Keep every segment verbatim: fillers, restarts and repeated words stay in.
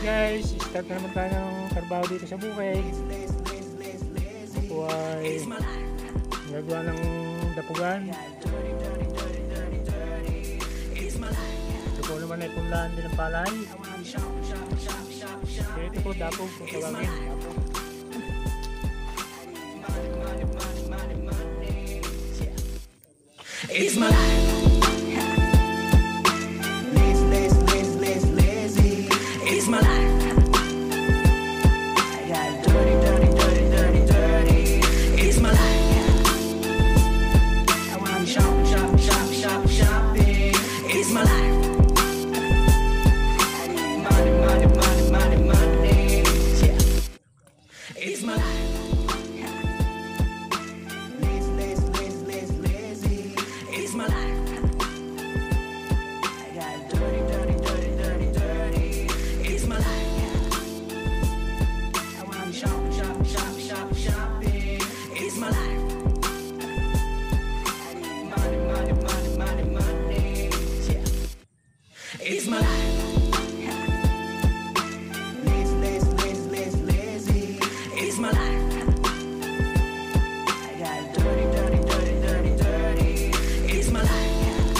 Guys, start na naman tayo ng trabaho dito sa bukid. Ako ay nagawa ng dapugan. Ito po naman ay punlaan din ng palay. Ito po dapog kung tawagin. Dapog. It's my life. It's my life. I got dirty, dirty, dirty, dirty, dirty. It's my life. I wanna shop, shop, shop, shop, shopping. It's my life. I need money, money, money, money, money. Yeah. It's my life. Lazy, lazy, lazy, lazy, lazy. It's my life. I got dirty, dirty, dirty, dirty, dirty. It's my life. I wanna shop, shop, shop, shop, shopping. It's my life. I need money, money, money, money, money. Yeah. It's my life. Lazy, lazy, lazy, lazy, lazy. It's my life. I got dirty, dirty, dirty, dirty, dirty. It's my life.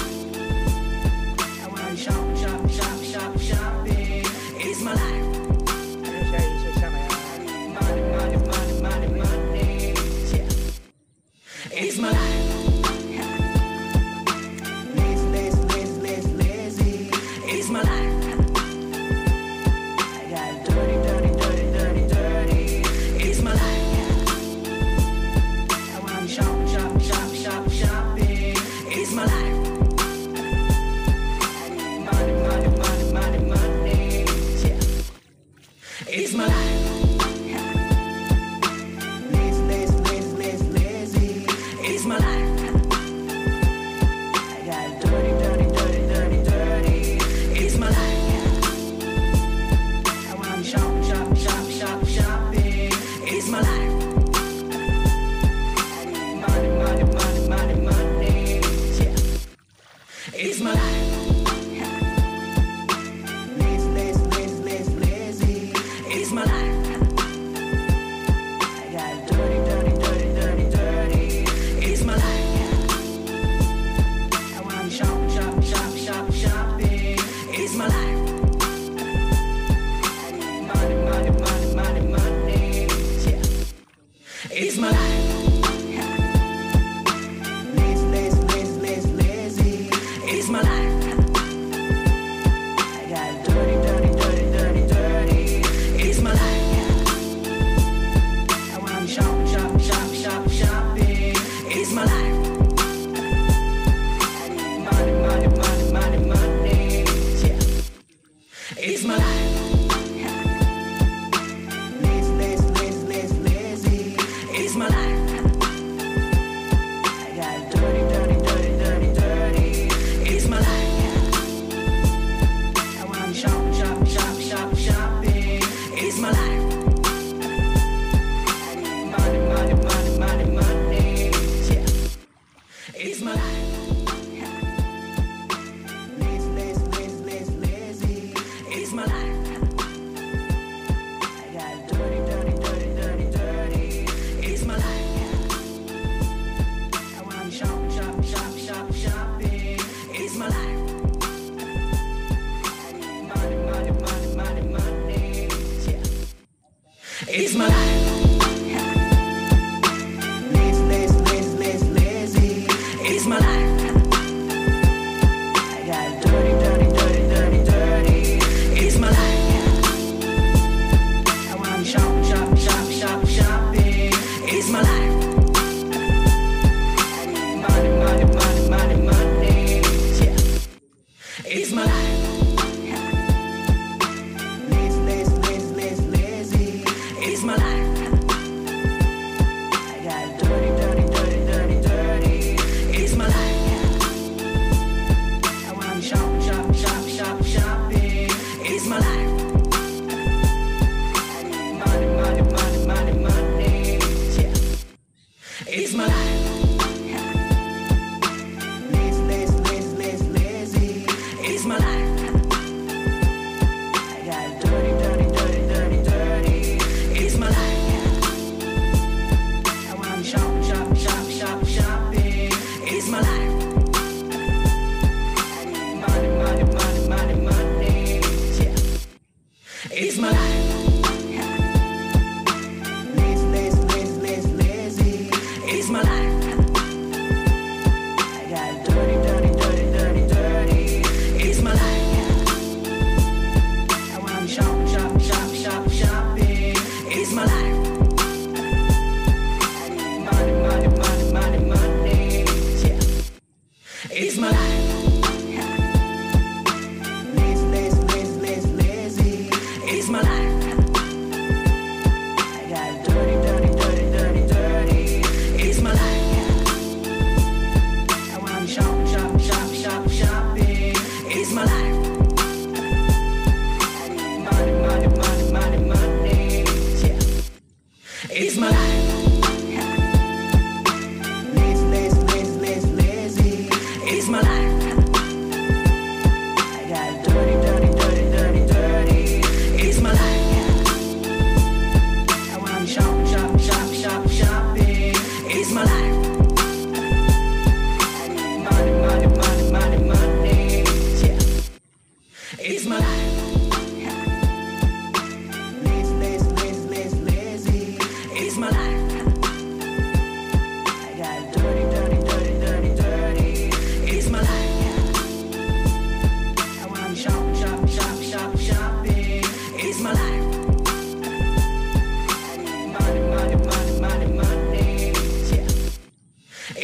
I wanna shop, shop, shop, shop, shopping. It's my life. Ano siya, isa siya kaya. Money, money, money, money, money. Yeah. It's my life. Lazy, lazy, lazy, lazy, lazy. It's my life. I got dirty, dirty, dirty, dirty, dirty. It's my life. I wanna shop, shop, shop, shop, shopping. It's my life. I need money, money, money, money, money. Yeah. It's my life. Lazy, lazy, lazy, lazy, lazy. It's my life. I got dirty, dirty, dirty, dirty, dirty. It's my life. I wanna shop, shop, shop, shop, shopping. It's my life. I need money, money, money, money, money. Yeah. It's my life. Lazy, lazy, lazy, lazy, lazy. It's my life. I got dirty, dirty, dirty, dirty, dirty. It's my life. I wanna shop, shop, shop, shop, shopping. It's my life. I need money, money, money, money, money. Yeah. It's my life. Lazy, lazy, lazy, lazy, lazy. It's my life. I got dirty, dirty, dirty, dirty, dirty. It's my life. I wanna shop, shop, shop, shop, shopping. It's my life. I need money, money, money, money, money. Yeah. It's my life. Lazy, lazy, lazy, lazy, lazy. It's my life. I got dirty, dirty, dirty, dirty, dirty. It's my life. I wanna shop, shop, shop, shop, shopping. It's my life. I need money, money, money, money, money. Yeah. It's my life. Lazy, lazy, lazy, lazy, lazy. It's my life. I got dirty, dirty, dirty, dirty, dirty. It's my life. I wanna shop, shop, shop, shop, shopping. It's my life. I need money, money, money, money, money. Yeah. It's my life. Lazy, lazy, lazy, lazy, lazy. It's my life. I got dirty, dirty, dirty, dirty, dirty. It's my life. I wanna shop, shop, shop, shop, shopping. It's my life. I need money, money, money, money, money. Yeah. It's my life. Lazy, lazy, lazy, lazy, lazy. It's my life. I got dirty, dirty, dirty, dirty, dirty. It's my life. I wanna shop, shop, shop, shop, shopping. It's my life. I need money, money, money, money, money. Yeah. It's my life. Lazy, lazy, lazy, lazy, lazy. It's my life. I got dirty, dirty,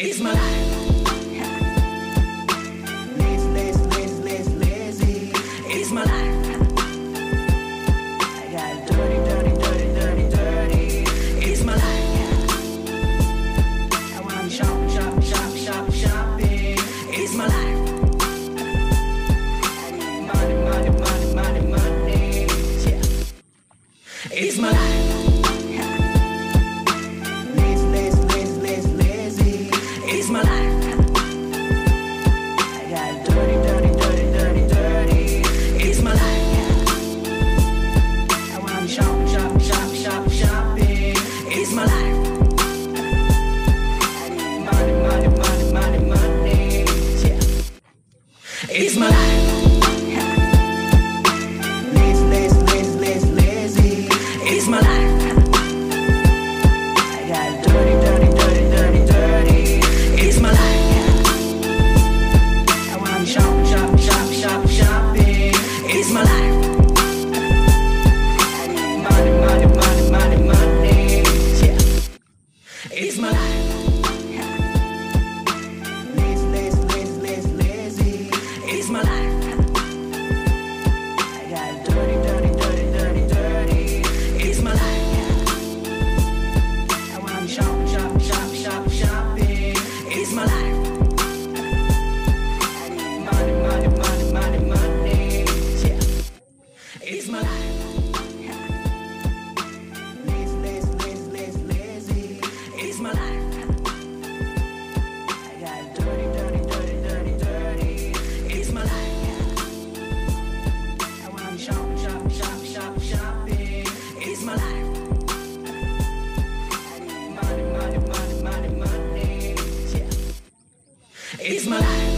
It's my life. Lazy, lazy, lazy, lazy, lazy. It's my life. I got dirty, dirty, dirty, dirty, dirty. It's my life. I wanna shop, shop, shop, shop, shopping. It's my life. I need money, money, money, money, money. Yeah. It's my life. It's my life. I got dirty, dirty, dirty, dirty, dirty. It's my life. I wanna shop, shop, shop, shop, shopping. It's my life. I need money, money, money, money, money. Yeah. It's my life. Lazy, lazy, lazy, lazy, lazy. It's my life. I got dirty, dirty, dirty, dirty, dirty. It's my life. I wanna shop, shop, shop, shop, shopping. It's my life. I need money, money, money, money, money. Yeah. It's my life. Lazy, lazy, lazy, lazy, lazy. It's my life. I got dirty, dirty, dirty, dirty, dirty. It's my life. I wanna shop, shop, shop, shop, shopping. It's my life. I need money, money, money, money, money. Yeah. It's my life. Lazy, lazy, lazy, lazy, lazy. It's my life. I got dirty, dirty, dirty, dirty, dirty. It's my life. I wanna shop, shop, shop, shop, shopping. It's my life. I need money, money, money, money, money. Yeah. It's my life.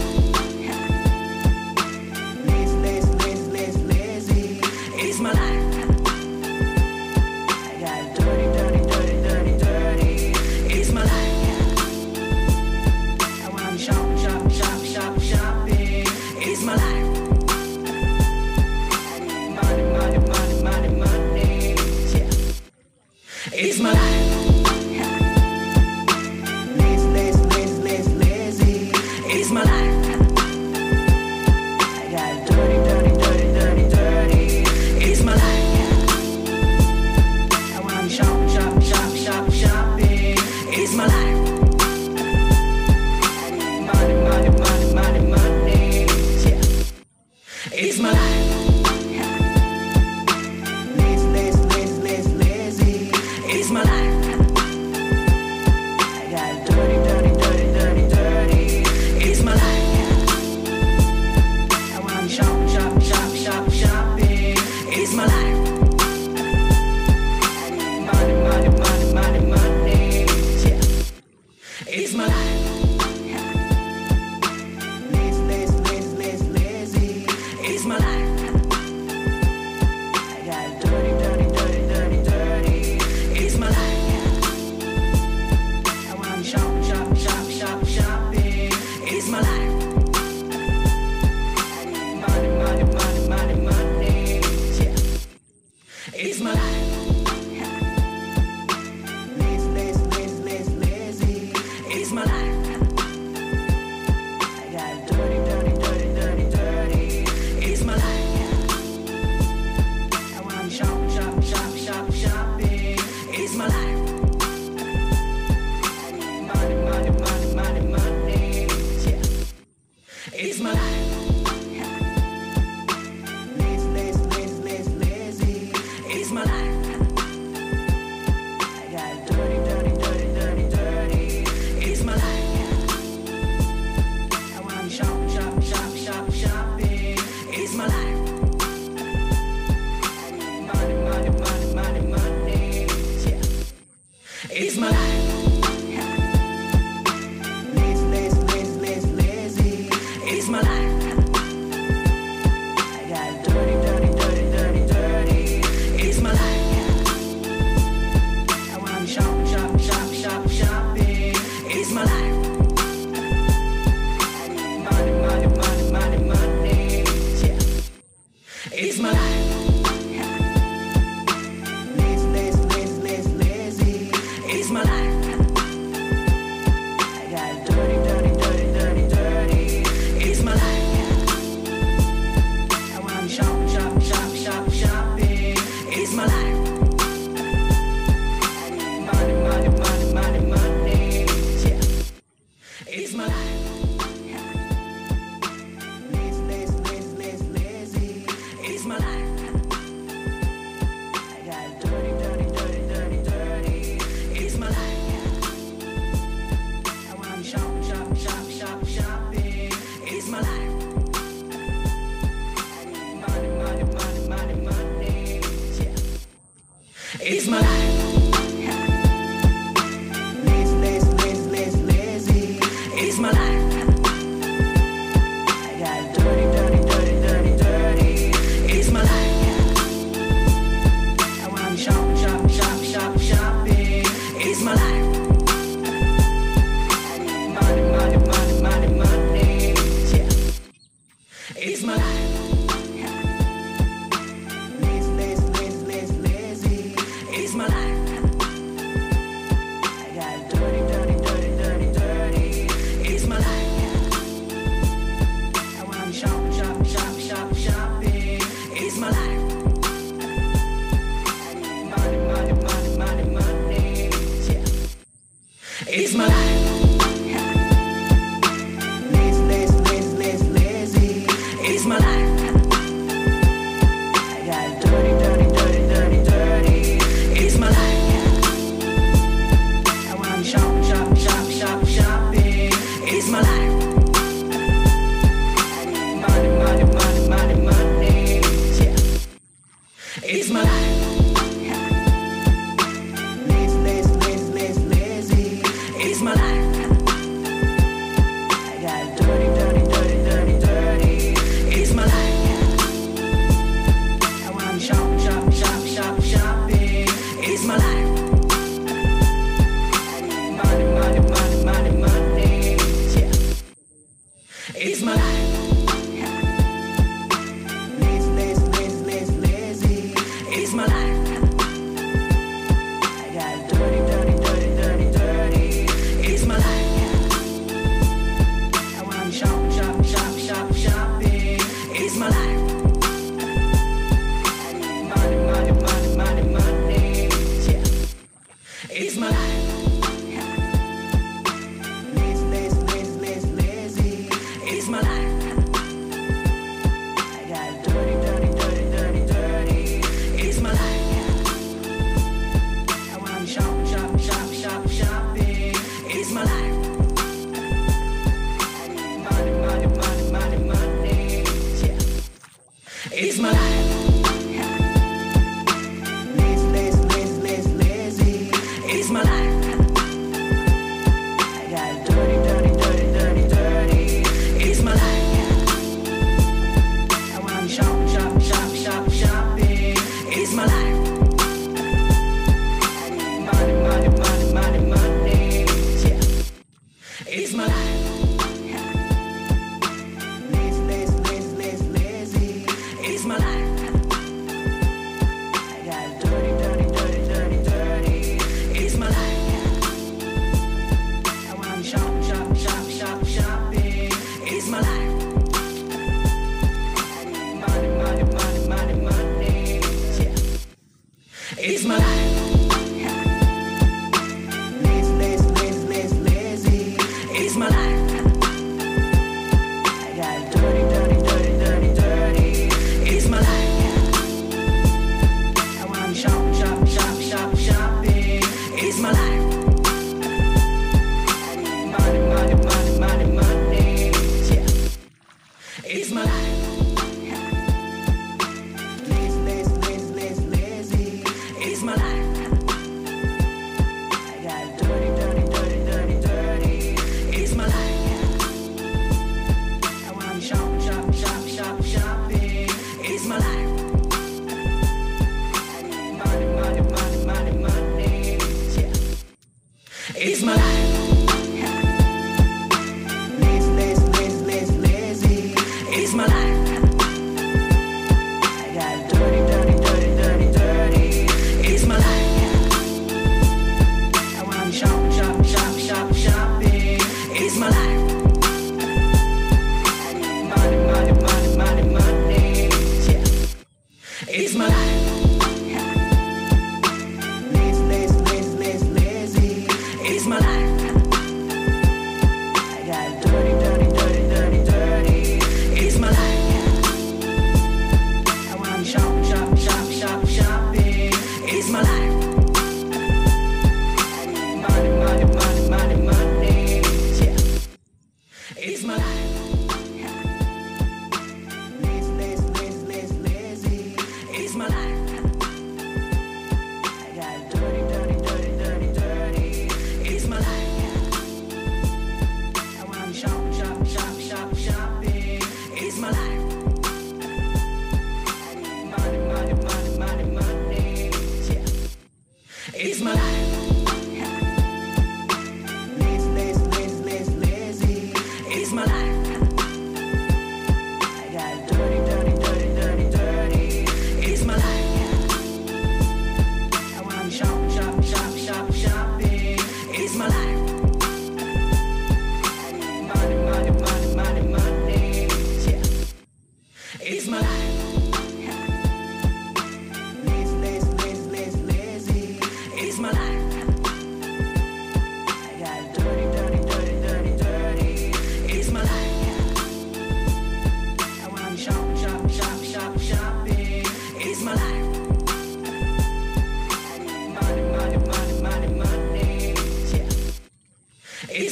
Lazy, lazy, lazy, lazy, lazy. It's my life. I got dirty, dirty, dirty, dirty, dirty. It's my life. I wanna shop, shop, shop, shop, shopping. It's my life. I need money, money, money, money, money. Yeah. It's my life. Lazy, lazy, lazy, lazy, lazy. It's my life. my life. Lazy, lazy, lazy, lazy, lazy. It's my life. I got dirty, dirty, dirty, dirty, dirty. It's my life. I wanna shop, shop, shop, shop, shopping. It's my life. I need money, money, money, money, money. Yeah. It's my life. Lazy, lazy, lazy, lazy, lazy. It's my life.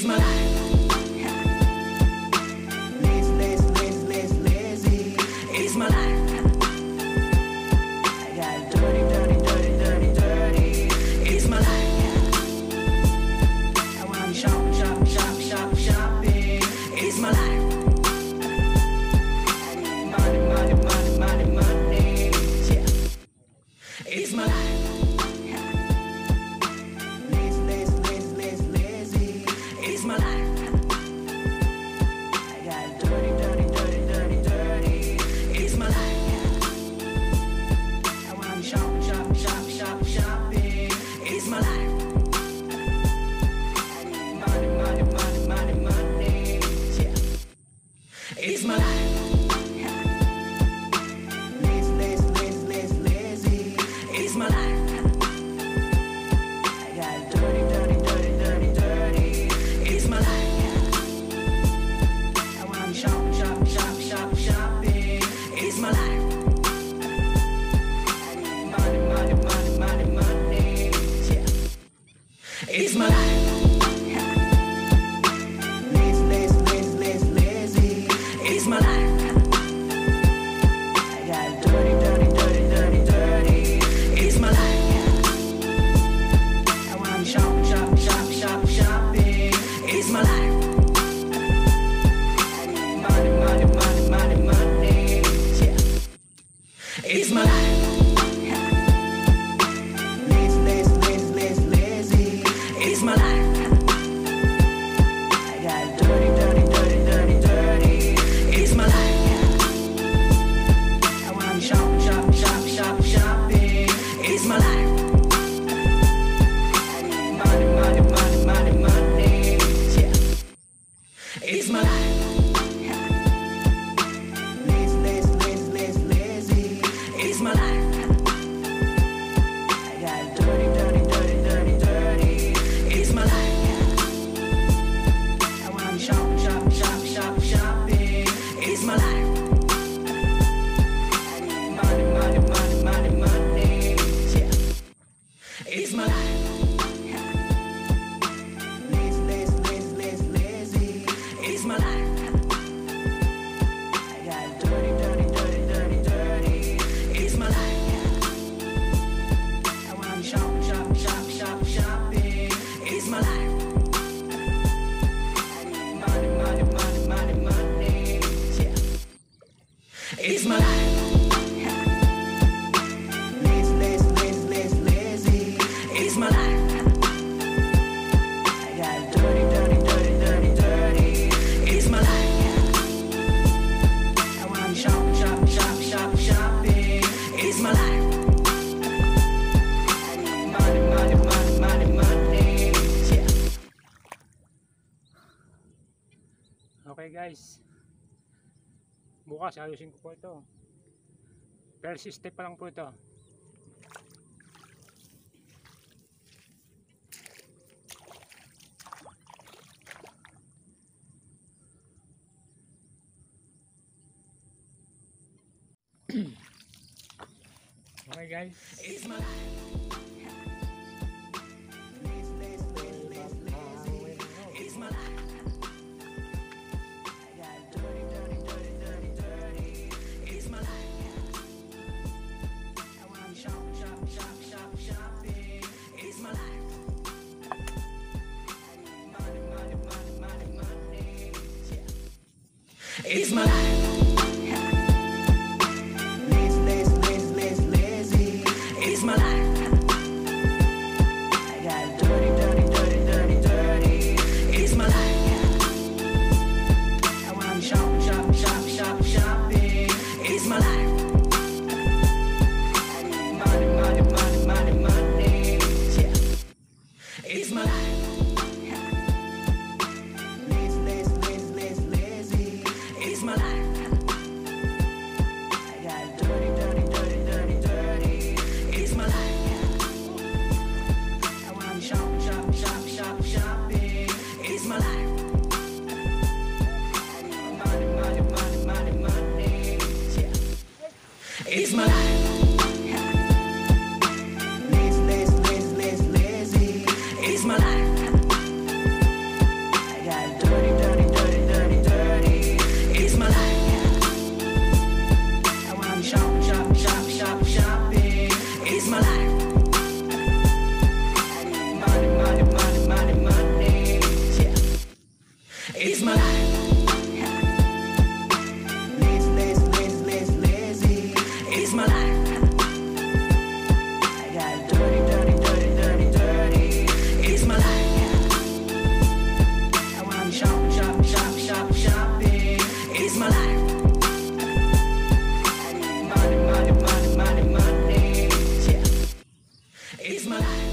It's my life. Lazy, lazy, lazy, lazy, lazy. It's my life. I got dirty, dirty, dirty, dirty, dirty. It's my life. I wanna shop, shop, shop, shop, shopping. It's my life. I need money, money, money, money, money. Yeah. It's my life. Lazy, lazy, lazy, lazy, lazy. It's my life. I got dirty, dirty, dirty, dirty, dirty. It's my life. I wanna shop, shop, shop, shop, shopping. It's my life. I need money, money, money, money, money. Yeah. It's my life. Lazy, lazy, lazy, lazy, lazy. It's my life. I got dirty, dirty, dirty, dirty, dirty. It's my life. I wanna shop, shop, shop, shop, shopping. It's my life. I need money, money, money, money, money. Yeah. It's my life. Lazy, lazy, lazy, lazy, lazy. It's my life. I got dirty, dirty, dirty, dirty, dirty. It's my life. I wanna shop, shop, shop, shop, shopping. It's my life. I need money, money, money, money, money. Yeah. It's my life. Lazy, lazy, lazy, lazy, lazy. It's my life. I got dirty, dirty, dirty, dirty, dirty. It's my life. I wanna shop, shop, shop, shop, shopping. It's my life. I need money, money, money, money, money. Yeah. It's my life. Lazy, lazy, lazy, lazy, lazy. It's my life. I got dirty, dirty, dirty, dirty, dirty. It's my life. I wanna shop, shop, shop, shop, shopping. It's my life. I need money, money, money, money, money. Yeah. It's my life. Lazy, lazy, lazy, lazy, lazy. It's my life. I got dirty, dirty, dirty, dirty, dirty. It's my life. I wanna shop, shop, shop, shop, shopping. It's my life. I need money, money, money, money, money. Yeah. It's my life. Lazy, lazy, lazy, lazy, lazy. It's my life. I got dirty, dirty, dirty, dirty, dirty. It's my life. I wanna shop, shop, shop, shop, shopping. It's my life. I need money, money, money, money, money. Yeah. Okay guys, bukas ayusin ko po ito. First step pa lang po ito. Okay guys, It's my life. Lazy, lazy, lazy, lazy, lazy. It's my life. I got dirty, dirty, dirty, dirty, dirty. It's my life. I wanna shop, shop, shop, shop, shopping. It's my life. I need money, money, money, money, money. Yeah. It's my life. Lazy, lazy, lazy, lazy, lazy. It's my life. I got dirty, dirty, dirty, dirty, dirty. It's my life. I wanna shop, shop, shop, shop, shopping. It's my life. I need money, money, money, money, money. Yeah. It's my life. Lazy, lazy, lazy, lazy, lazy. It's my life. It's my life. It's my life. I got dirty, dirty, dirty, dirty, dirty. It's my life. I wanna shop, shop, shop, shop, shopping. It's my life. I need money, money, money, money, money. Yeah. It's my life.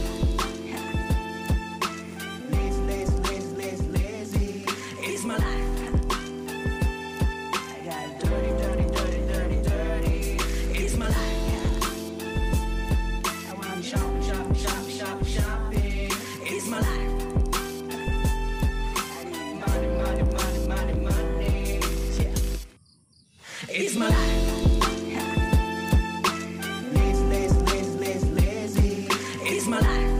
Lazy, lazy, lazy, lazy, lazy. It's my life. I got dirty, dirty, dirty, dirty, dirty. It's my life. I wanna shop, shop, shop, shop, shopping. It's my life. I need money, money, money, money, money. Yeah. It's my life. Lazy, lazy, lazy, lazy, lazy. It's my life.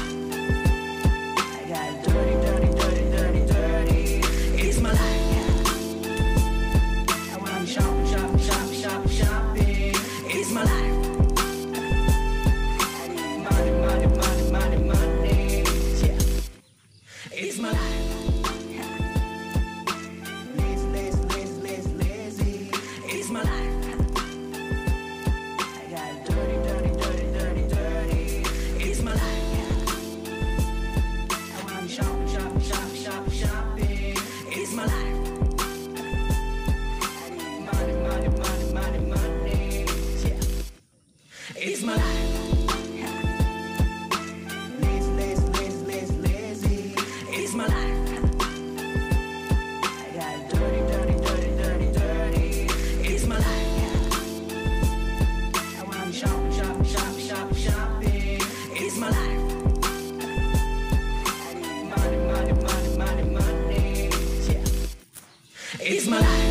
I got dirty, dirty, dirty, dirty, dirty. It's my life. I wanna shop, shop, shop, shop, shopping. It's my life. I need money, money, money, money, money. Yeah. It's my life. Lazy, lazy, lazy, lazy, lazy. It's my life. I got dirty, dirty, dirty, dirty, dirty. It's my life. I wanna shop, shop, shop, shop, shopping. It's my life. I need money, money, money, money, money. Yeah. It's my life. Lazy, lazy, lazy, lazy, lazy. It's my life. I got dirty, dirty, dirty, dirty, dirty. It's my life. I wanna shop, shop, shop, shop, shopping. It's my life. I need money, money, money, money, money. Yeah. It's my life.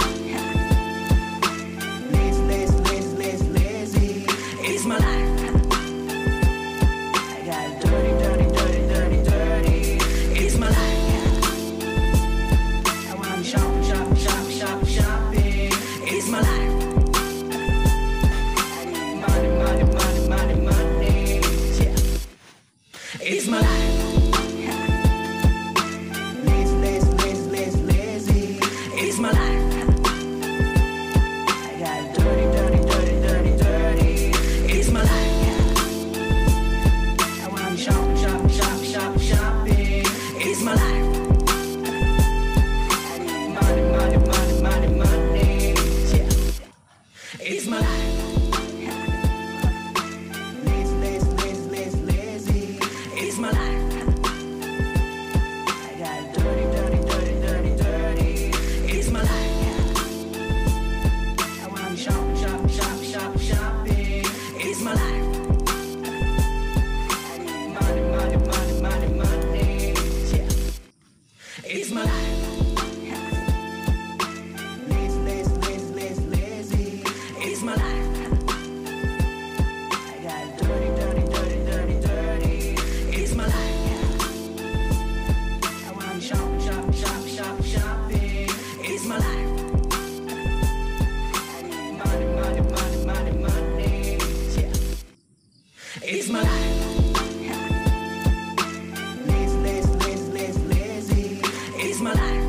Lazy, lazy, lazy, lazy, lazy. It's my life. I got dirty, dirty, dirty, dirty, dirty. It's my life. I wanna shop, shop, shop, shop, shopping. It's my life. I need money, money, money, money, money. Yeah. It's my life. Lazy, lazy, lazy, lazy, lazy. It's my life. I got dirty, dirty, dirty, dirty, dirty. It's my life. I wanna shop, shop, shop, shop, shopping. It's my life. I need money, money, money, money, money. Yeah. It's my life. Lazy, lazy, lazy, lazy, lazy. It's my life. I got dirty, dirty, dirty, dirty, dirty. It's my life. I wanna shop, shop, shop, shop, shopping. It's my life. I need money, money, money, money, money. Yeah. It's my life. Lazy, lazy, lazy, lazy, lazy. It's my life. I got dirty, dirty, dirty, dirty, dirty. It's my life. I wanna shop, shop, shop, shop, shopping. It's my life. I need money, money, money, money, money. Yeah. It's my life. Lazy, lazy, lazy, lazy, lazy. It's my life.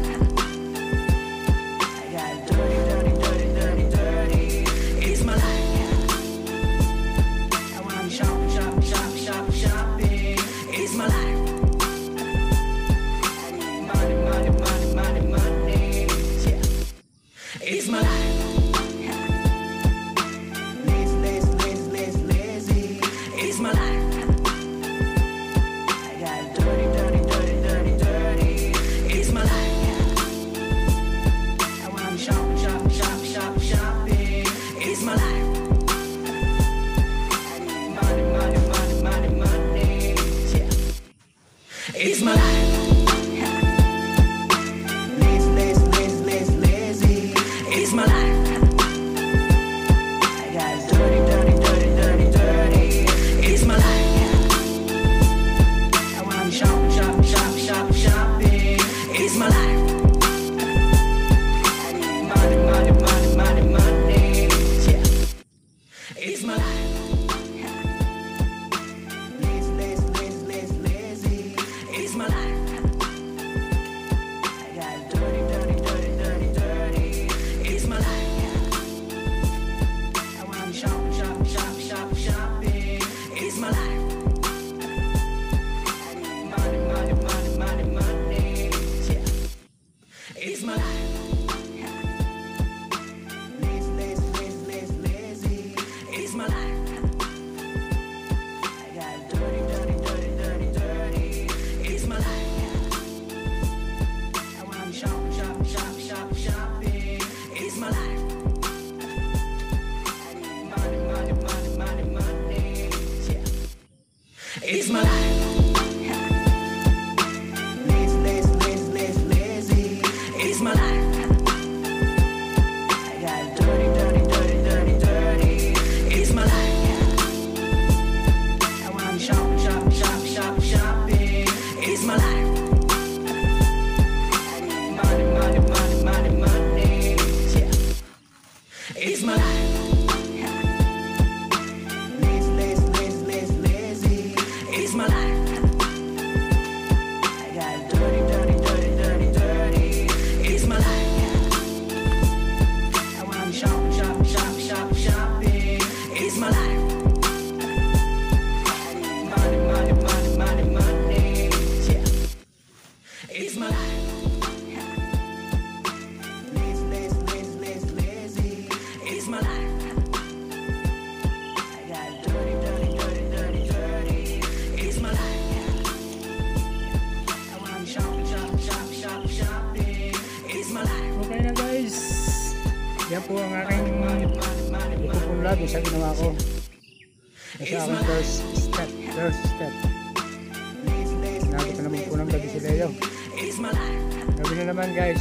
Yan po ang aking ipupunla sa ginawa ko. Sa aking first step. First step. Nabot na naman po ng gabi si Leo. Gabi na naman guys.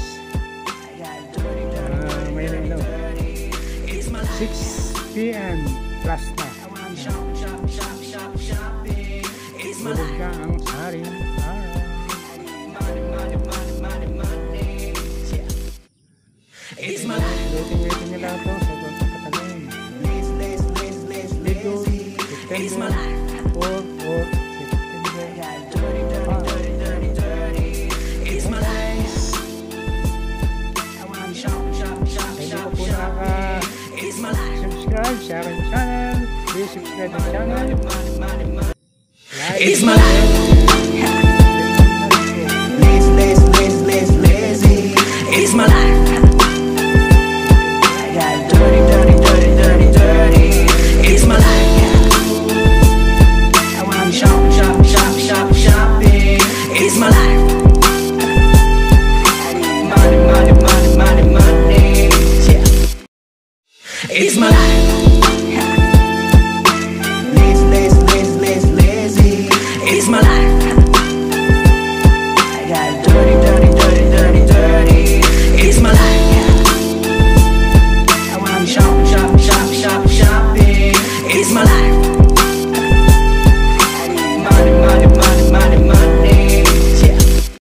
Uh, may na ilaw. six p m plus na. Bulog na ang saring araw. Waiting-waiting nila ito sa pagkakatagal. Dito, September four or September hindi ko po nakaka-subscribe sa aking channel. Please subscribe ang channel. Like, It's my life. Lazy, lazy, lazy, lazy, lazy. It's my life. I got dirty, dirty, dirty, dirty, dirty. It's my life. I wanna shop, shop, shop, shop, shopping. It's my life. I need money, money, money, money, money. Yeah. It's my life.